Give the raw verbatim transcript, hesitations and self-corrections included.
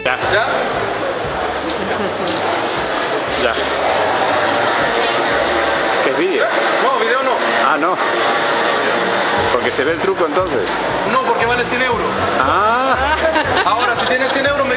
Ya. ¿Ya? Ya. ¿Qué es vídeo? No, video no. Ah, no. Porque se ve el truco entonces. No, porque vale cien euros. Ah. Ahora, si tienes cien euros, me